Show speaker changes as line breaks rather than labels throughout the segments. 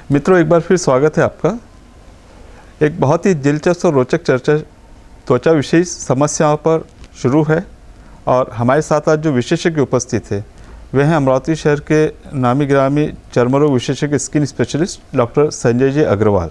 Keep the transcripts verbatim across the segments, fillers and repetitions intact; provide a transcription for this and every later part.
मित्रों, एक बार फिर स्वागत है आपका। एक बहुत ही दिलचस्प और रोचक चर्चा त्वचा विशेष समस्याओं पर शुरू है और हमारे साथ आज जो विशेषज्ञ उपस्थित है वे हैं अमरावती शहर के नामी गिरामी चर्मरोग विशेषज्ञ skin specialist doctor Sanjay ji Agarwal.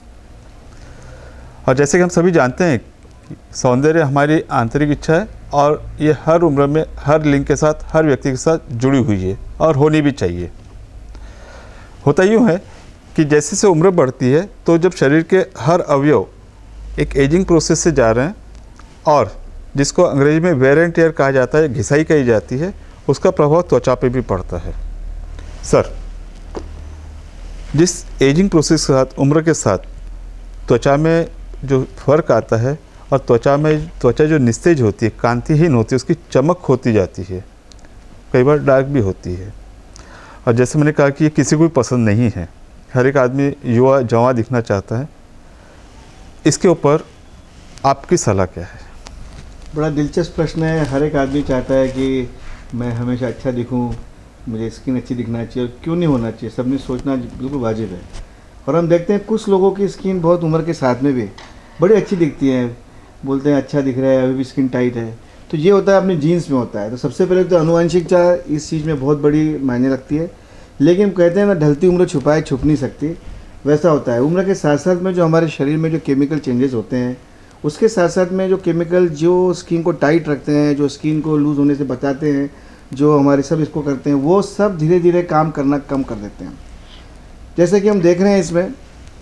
और जैसे कि हम सभी जानते हैं, सौंदर्य हमारी आंतरिक इच्छा है और ये हर उम्र में, हर लिंग के साथ, हर व्यक्ति के साथ जुड़ी हुई है और होनी भी चाहिए। होता यूँ है कि जैसे से उम्र बढ़ती है तो जब शरीर के हर अवयव एक एजिंग प्रोसेस से जा रहे हैं और जिसको अंग्रेजी में वेयर एंड टेयर कहा जाता है, घिसाई कही जाती है, उसका प्रभाव त्वचा पे भी पड़ता है। सर, जिस एजिंग प्रोसेस के साथ, उम्र के साथ त्वचा में जो फर्क आता है और त्वचा में त्वचा जो निस्तेज होती है, कांतिहीन होती है, उसकी चमक होती जाती है, कई बार डार्क भी होती है। और जैसे मैंने कहा कि ये किसी को भी पसंद नहीं है, हर एक आदमी युवा जवां दिखना चाहता है। इसके ऊपर आपकी सलाह क्या है?
बड़ा दिलचस्प प्रश्न है। हर एक आदमी चाहता है कि मैं हमेशा अच्छा दिखूं, मुझे स्किन अच्छी दिखना चाहिए, और क्यों नहीं होना चाहिए, सबने सोचना बिल्कुल वाजिब है। और हम देखते हैं कुछ लोगों की स्किन बहुत उम्र के साथ में भी बड़ी अच्छी दिखती है, बोलते हैं अच्छा दिख रहा है, अभी भी स्किन टाइट है। तो ये होता है अपने जीन्स में होता है। तो सबसे पहले तो आनुवंशिकता इस चीज़ में बहुत बड़ी मायने रखती है, लेकिन कहते हैं ना, ढलती उम्र छुपाए छुप नहीं सकती, वैसा होता है। उम्र के साथ साथ में जो हमारे शरीर में जो केमिकल चेंजेस होते हैं, उसके साथ साथ में जो केमिकल जो स्किन को टाइट रखते हैं, जो स्किन को लूज़ होने से बचाते हैं, जो हमारे सब इसको करते हैं, वो सब धीरे धीरे काम करना कम कर देते हैं। जैसे कि हम देख रहे हैं इसमें,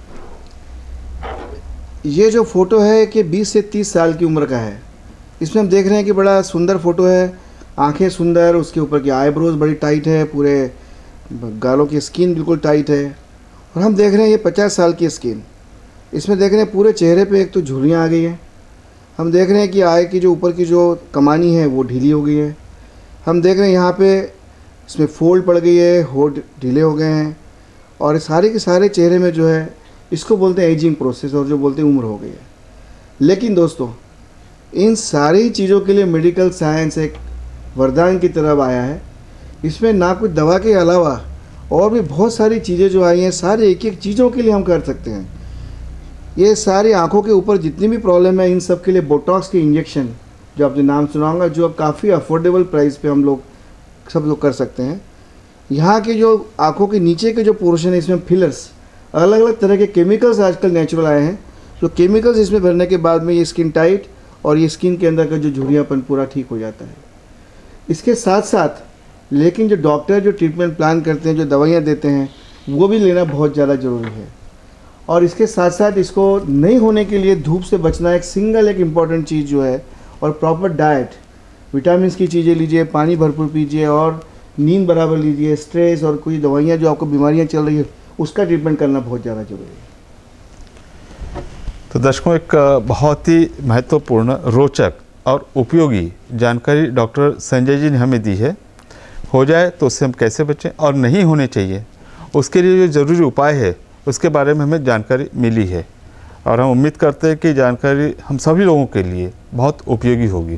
ये जो फ़ोटो है कि बीस से तीस साल की उम्र का है। इसमें हम देख रहे हैं कि बड़ा सुंदर फ़ोटो है, आंखें सुंदर, उसके ऊपर की आईब्रोज बड़ी टाइट है, पूरे गालों की स्किन बिल्कुल टाइट है। और हम देख रहे हैं ये पचास साल की स्किन। इसमें देख रहे हैं पूरे चेहरे पे एक तो झुर्रियाँ आ गई हैं। हम देख रहे हैं कि आय की जो ऊपर की जो कमानी है वो ढीली हो गई है। हम देख रहे हैं यहाँ पे इसमें फोल्ड पड़ गई है, होठ ढीले हो गए हैं, और सारे के सारे चेहरे में जो है, इसको बोलते हैं एजिंग प्रोसेस, और जो बोलते हैं उम्र हो गई है। लेकिन दोस्तों, इन सारी चीज़ों के लिए मेडिकल साइंस एक वरदान की तरफ आया है। इसमें ना कुछ दवा के अलावा और भी बहुत सारी चीज़ें जो आई हैं, सारे एक एक चीज़ों के लिए हम कर सकते हैं। ये सारी आँखों के ऊपर जितनी भी प्रॉब्लम है, इन सब के लिए बोटॉक्स के इंजेक्शन, जो आपने नाम सुना होगा, जो अब काफ़ी अफोर्डेबल प्राइस पे हम लोग सब लोग कर सकते हैं। यहाँ के जो आँखों के नीचे के जो पोर्शन है, इसमें फिलर्स, अलग अलग तरह के केमिकल्स आजकल नेचुरल आए हैं, जो केमिकल्स इसमें भरने के बाद में ये स्किन टाइट और ये स्किन के अंदर का जो झुर्रियाँपन पूरा ठीक हो जाता है। इसके साथ साथ लेकिन जो डॉक्टर जो ट्रीटमेंट प्लान करते हैं, जो दवाइयाँ देते हैं, वो भी लेना बहुत ज़्यादा ज़रूरी है। और इसके साथ साथ इसको नहीं होने के लिए धूप से बचना एक सिंगल एक इम्पॉर्टेंट चीज़ जो है, और प्रॉपर डाइट, विटामिन की चीज़ें लीजिए, पानी भरपूर पीजिए, और नींद बराबर लीजिए। स्ट्रेस और कोई दवाइयाँ जो आपको बीमारियाँ चल रही है, उसका ट्रीटमेंट करना बहुत ज़्यादा ज़रूरी है।
तो दर्शकों, एक बहुत ही महत्वपूर्ण, रोचक और उपयोगी जानकारी डॉक्टर संजय जी ने हमें दी है। हो जाए तो उससे हम कैसे बचें और नहीं होने चाहिए, उसके लिए जो ज़रूरी उपाय है उसके बारे में हमें जानकारी मिली है, और हम उम्मीद करते हैं कि जानकारी हम सभी लोगों के लिए बहुत उपयोगी होगी।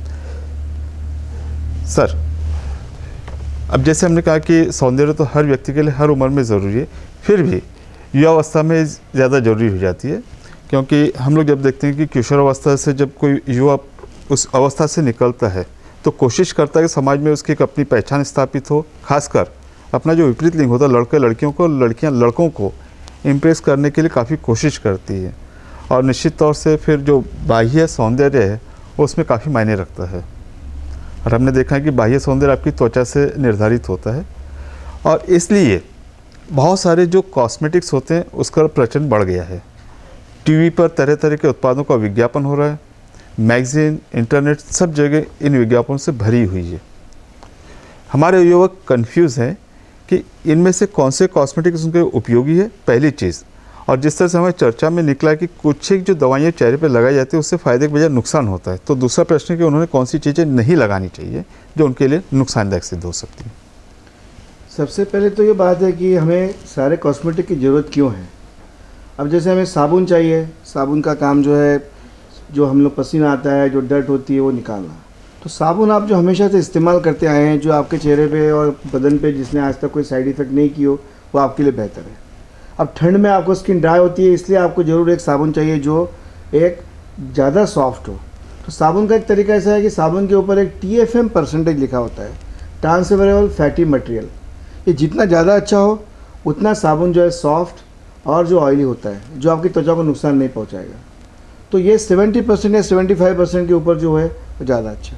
सर, अब जैसे हमने कहा कि सौंदर्य तो हर व्यक्ति के लिए हर उम्र में ज़रूरी है, फिर भी युवावस्था में ज़्यादा ज़रूरी हो जाती है, क्योंकि हम लोग जब देखते हैं कि किशोरावस्था से जब कोई युवा उस अवस्था से निकलता है तो कोशिश करता है कि समाज में उसकी एक अपनी पहचान स्थापित हो। खासकर अपना जो विपरीत लिंग होता है, लड़के लड़कियों को, लड़कियां लड़कों को इम्प्रेस करने के लिए काफ़ी कोशिश करती है, और निश्चित तौर से फिर जो बाह्य सौंदर्य है उसमें काफ़ी मायने रखता है। और हमने देखा है कि बाह्य सौंदर्य आपकी त्वचा से निर्धारित होता है, और इसलिए बहुत सारे जो कॉस्मेटिक्स होते हैं उसका प्रचलन बढ़ गया है। टीवी पर तरह तरह के उत्पादों का विज्ञापन हो रहा है, मैगजीन, इंटरनेट, सब जगह इन विज्ञापनों से भरी हुई है। हमारे युवक कंफ्यूज हैं कि इनमें से कौन से कॉस्मेटिक्स उनके उपयोगी है, पहली चीज़। और जिस तरह से हमें चर्चा में निकला कि कुछ एक जो दवाइयाँ चेहरे पे लगाई जाती है उससे फ़ायदे के बजाय नुकसान होता है, तो दूसरा प्रश्न है कि उन्होंने कौन सी चीज़ें नहीं लगानी चाहिए जो उनके लिए नुकसानदायक सिद्ध हो सकती है।
सबसे पहले तो ये बात है कि हमें सारे कॉस्मेटिक की ज़रूरत क्यों है। अब जैसे हमें साबुन चाहिए, साबुन का काम जो है, जो हम लोग पसीना आता है, जो डर्ट होती है वो निकालना। तो साबुन आप जो हमेशा से इस्तेमाल करते आए हैं, जो आपके चेहरे पे और बदन पे जिसने आज तक कोई साइड इफ़ेक्ट नहीं की हो, वो आपके लिए बेहतर है। अब ठंड में आपको स्किन ड्राई होती है, इसलिए आपको ज़रूर एक साबुन चाहिए जो एक ज़्यादा सॉफ्ट हो। तो साबुन का एक तरीका ऐसा है कि साबुन के ऊपर एक टी एफ एम परसेंटेज लिखा होता है, ट्रांसफरेबल फैटी मटेरियल। ये जितना ज़्यादा अच्छा हो उतना साबुन जो है सॉफ्ट और जो ऑयली होता है, जो आपकी त्वचा को नुकसान नहीं पहुंचाएगा। तो ये सेवेंटी परसेंट या सेवेंटी फाइव परसेंट के ऊपर जो है वो ज़्यादा अच्छा।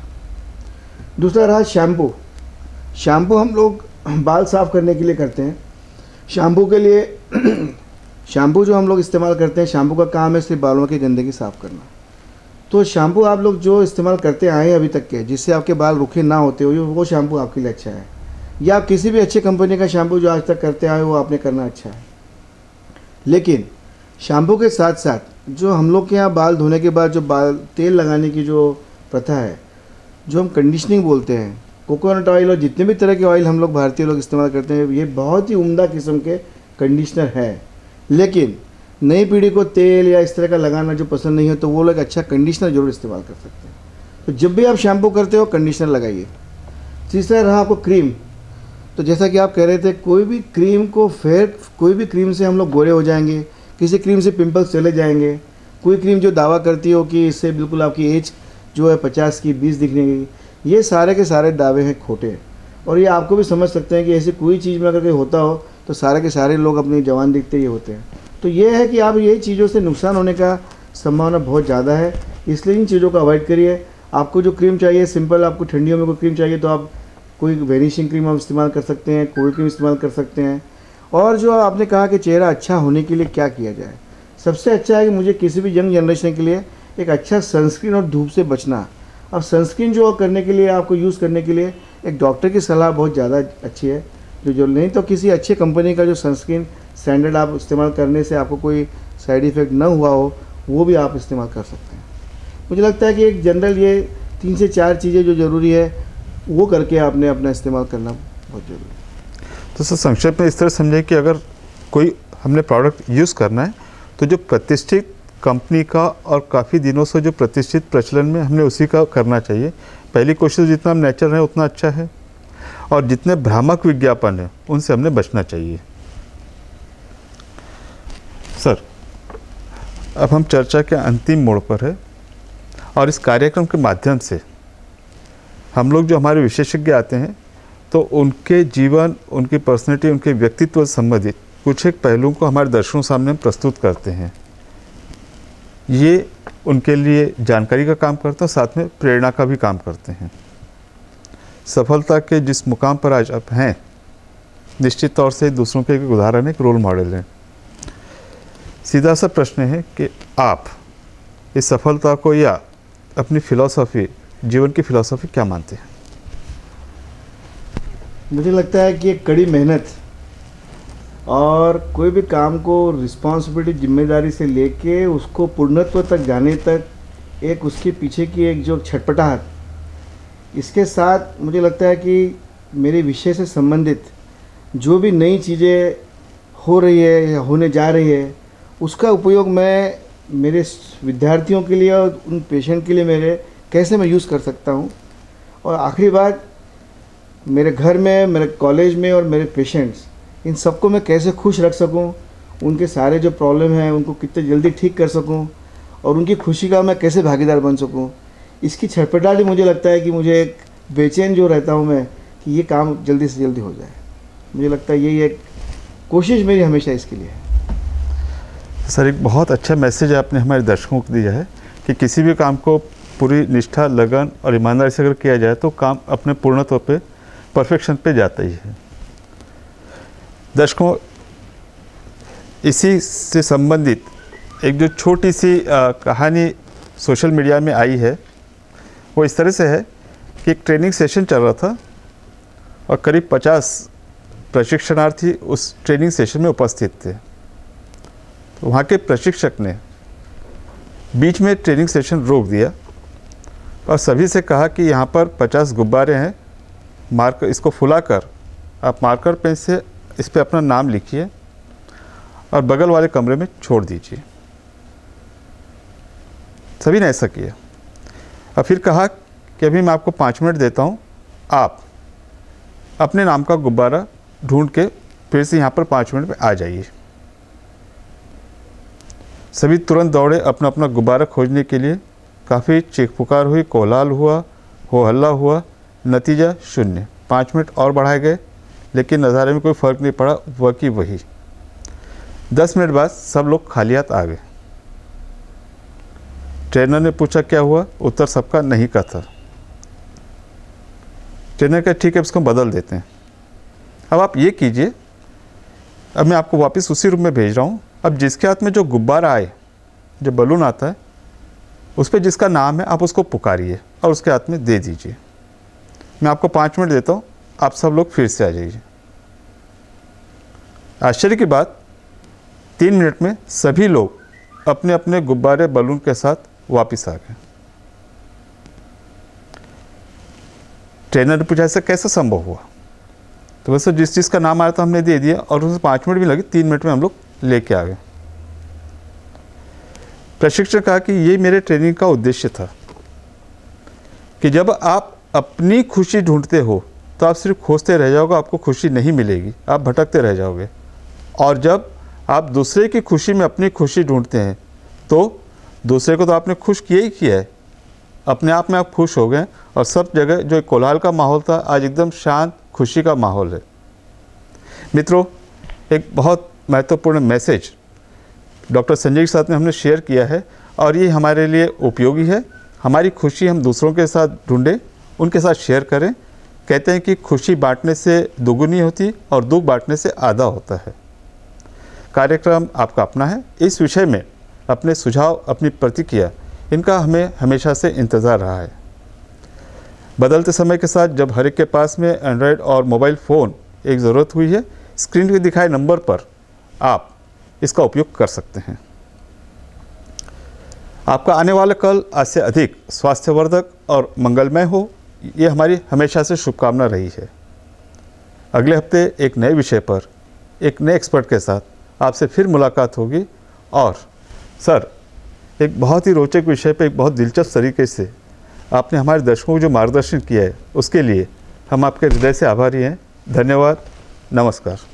दूसरा रहा शैम्पू। शैम्पू हम लोग बाल साफ़ करने के लिए करते हैं। शैम्पू के लिए शैम्पू जो हम लोग इस्तेमाल करते हैं, शैम्पू का काम है सिर्फ बालों की गंदगी साफ़ करना। तो शैम्पू आप लोग जो इस्तेमाल करते आए हैं अभी तक के, जिससे आपके बाल रूखे ना होते हो, वो शैम्पू आपके लिए अच्छा है। या आप किसी भी अच्छे कंपनी का शैम्पू जो आज तक करते आए वो आपने करना अच्छा है। लेकिन शैम्पू के साथ साथ जो हम लोग के यहाँ बाल धोने के बाद जो बाल तेल लगाने की जो प्रथा है, जो हम कंडीशनिंग बोलते हैं, कोकोनट ऑयल और जितने भी तरह के ऑयल हम लोग भारतीय लोग इस्तेमाल करते हैं, ये बहुत ही उम्दा किस्म के कंडीशनर है। लेकिन नई पीढ़ी को तेल या इस तरह का लगाना जो पसंद नहीं है, तो वो लोग अच्छा कंडीशनर जरूर इस्तेमाल कर सकते हैं। तो जब भी आप शैम्पू करते हो कंडीशनर लगाइए। तीसरा रहा आपको क्रीम। तो जैसा कि आप कह रहे थे, कोई भी क्रीम को फेयर, कोई भी क्रीम से हम लोग गोरे हो जाएंगे, किसी क्रीम से पिंपल्स चले जाएंगे, कोई क्रीम जो दावा करती हो कि इससे बिल्कुल आपकी एज जो है पचास की बीस दिखने की, ये सारे के सारे दावे हैं खोटे। और ये आपको भी समझ सकते हैं कि ऐसी कोई चीज़ में अगर कोई होता हो तो सारे के सारे लोग अपनी जवान दिखते ही होते हैं। तो ये है कि आप ये चीज़ों से नुकसान होने का संभावना बहुत ज़्यादा है, इसलिए इन चीज़ों को अवॉइड करिए। आपको जो क्रीम चाहिए सिंपल, आपको ठंडियों में कोई क्रीम चाहिए तो आप कोई वेनिशिंग क्रीम आप इस्तेमाल कर सकते हैं, कोल्ड क्रीम इस्तेमाल कर सकते हैं। और जो आपने कहा कि चेहरा अच्छा होने के लिए क्या किया जाए, सबसे अच्छा है कि मुझे किसी भी यंग जनरेशन के लिए एक अच्छा सनस्क्रीन और धूप से बचना। अब सनस्क्रीन जो करने के लिए, आपको यूज़ करने के लिए एक डॉक्टर की सलाह बहुत ज़्यादा अच्छी है। जो जो नहीं तो किसी अच्छे कंपनी का जो सनस्क्रीन स्टैंडर्ड आप इस्तेमाल करने से आपको कोई साइड इफ़ेक्ट ना हुआ हो, वो भी आप इस्तेमाल कर सकते हैं। मुझे लगता है कि एक जनरल ये तीन से चार चीज़ें जो ज़रूरी है वो करके आपने अपना इस्तेमाल करना बहुत ज़रूरी है।
तो सर संक्षेप में इस तरह समझें कि अगर कोई हमने प्रोडक्ट यूज़ करना है तो जो प्रतिष्ठित कंपनी का और काफ़ी दिनों से जो प्रतिष्ठित प्रचलन में, हमने उसी का करना चाहिए। पहली कोशिश जितना हम नेचुरल है उतना अच्छा है, और जितने भ्रामक विज्ञापन है उनसे हमने बचना चाहिए। सर अब हम चर्चा के अंतिम मोड़ पर है, और इस कार्यक्रम के माध्यम से हम लोग जो हमारे विशेषज्ञ आते हैं तो उनके जीवन, उनकी पर्सनैलिटी, उनके व्यक्तित्व से संबंधित कुछ एक पहलुओं को हमारे दर्शकों सामने हम प्रस्तुत करते हैं। ये उनके लिए जानकारी का काम करते हैं, साथ में प्रेरणा का भी काम करते हैं। सफलता के जिस मुकाम पर आज आप हैं, निश्चित तौर से दूसरों के एक उदाहरण, एक रोल मॉडल हैं। सीधा सा प्रश्न है कि आप इस सफलता को या अपनी फिलॉसफी, जीवन की फिलॉसफी क्या मानते हैं?
मुझे लगता है कि एक कड़ी मेहनत और कोई भी काम को रिस्पॉन्सिबिलिटी, जिम्मेदारी से लेके उसको पूर्णत्व तक जाने तक एक उसके पीछे की एक जो छटपटाहट, इसके साथ मुझे लगता है कि मेरे विषय से संबंधित जो भी नई चीज़ें हो रही है या होने जा रही है, उसका उपयोग मैं मेरे विद्यार्थियों के लिए और उन पेशेंट के लिए मेरे कैसे मैं यूज़ कर सकता हूँ। और आखिरी बात, मेरे घर में, मेरे कॉलेज में और मेरे पेशेंट्स, इन सबको मैं कैसे खुश रख सकूं, उनके सारे जो प्रॉब्लम हैं उनको कितने जल्दी ठीक कर सकूं और उनकी खुशी का मैं कैसे भागीदार बन सकूं, इसकी छटपटाहट मुझे लगता है कि मुझे एक बेचैन जो रहता हूं मैं कि ये काम जल्दी से जल्दी हो जाए। मुझे लगता है यही एक कोशिश मेरी हमेशा इसके लिए है।
सर एक बहुत अच्छा मैसेज आपने हमारे दर्शकों को दिया है कि किसी भी काम को पूरी निष्ठा, लगन और ईमानदारी से अगर किया जाए तो काम अपने पूर्णत्व पे, परफेक्शन पे जाता ही है। दर्शकों, इसी से संबंधित एक जो छोटी सी आ, कहानी सोशल मीडिया में आई है, वो इस तरह से है कि एक ट्रेनिंग सेशन चल रहा था और करीब पचास प्रशिक्षणार्थी उस ट्रेनिंग सेशन में उपस्थित थे। तो वहाँ के प्रशिक्षक ने बीच में ट्रेनिंग सेशन रोक दिया और सभी से कहा कि यहाँ पर पचास गुब्बारे हैं, मार्कर इसको फुलाकर आप मार्कर पेन से इस पर अपना नाम लिखिए और बगल वाले कमरे में छोड़ दीजिए। सभी ने ऐसा किया और फिर कहा कि अभी मैं आपको पाँच मिनट देता हूँ, आप अपने नाम का गुब्बारा ढूंढ के फिर से यहाँ पर पाँच मिनट में आ जाइए। सभी तुरंत दौड़े अपना अपना गुब्बारा खोजने के लिए। काफ़ी चीख पुकार हुई, कोलाहल हुआ, हो हल्ला हुआ, नतीजा शून्य। पाँच मिनट और बढ़ाए गए लेकिन नज़ारे में कोई फ़र्क नहीं पड़ा, वह की वही। दस मिनट बाद सब लोग खाली हाथ आ गए। ट्रेनर ने पूछा क्या हुआ, उत्तर सबका नहीं का था। ट्रेनर का ठीक है, इसको बदल देते हैं। अब आप ये कीजिए, अब मैं आपको वापस उसी रूम में भेज रहा हूँ। अब जिसके हाथ में जो गुब्बारा आए, जो बलून आता है, उस पर जिसका नाम है आप उसको पुकारिए और उसके हाथ में दे दीजिए। मैं आपको पाँच मिनट देता हूँ, आप सब लोग फिर से आ जाइए। आश्चर्य की बात, तीन मिनट में सभी लोग अपने अपने गुब्बारे बलून के साथ वापस आ गए। ट्रेनर ने पूछा ऐसा कैसे संभव हुआ, तो वैसे जिस चीज़ का नाम आया था हमने दे दिया और उसमें पाँच मिनट भी लगे, तीन मिनट में हम लोग लेके आ गए। प्रशिक्षक कहा कि ये मेरे ट्रेनिंग का उद्देश्य था कि जब आप अपनी खुशी ढूंढते हो तो आप सिर्फ खोजते रह जाओगे, आपको खुशी नहीं मिलेगी, आप भटकते रह जाओगे। और जब आप दूसरे की खुशी में अपनी खुशी ढूंढते हैं तो दूसरे को तो आपने खुश किया ही किया है, अपने आप में आप खुश हो गए और सब जगह जो कोलाहल का माहौल था आज एकदम शांत खुशी का माहौल है। मित्रों, एक बहुत महत्वपूर्ण मैसेज डॉक्टर संजय के साथ में हमने शेयर किया है और ये हमारे लिए उपयोगी है। हमारी खुशी हम दूसरों के साथ ढूंढें, उनके साथ शेयर करें। कहते हैं कि खुशी बांटने से दोगुनी होती और दुख बांटने से आधा होता है। कार्यक्रम आपका अपना है। इस विषय में अपने सुझाव, अपनी प्रतिक्रिया, इनका हमें हमेशा से इंतज़ार रहा है। बदलते समय के साथ जब हर एक के पास में एंड्रॉयड और मोबाइल फ़ोन एक ज़रूरत हुई है, स्क्रीन पे दिखाए नंबर पर आप इसका उपयोग कर सकते हैं। आपका आने वाला कल आज से अधिक स्वास्थ्यवर्धक और मंगलमय हो, ये हमारी हमेशा से शुभकामना रही है। अगले हफ्ते एक नए विषय पर एक नए एक्सपर्ट के साथ आपसे फिर मुलाकात होगी। और सर, एक बहुत ही रोचक विषय पर एक बहुत दिलचस्प तरीके से आपने हमारे दर्शकों को जो मार्गदर्शन किया है, उसके लिए हम आपके हृदय से आभारी हैं। धन्यवाद। नमस्कार।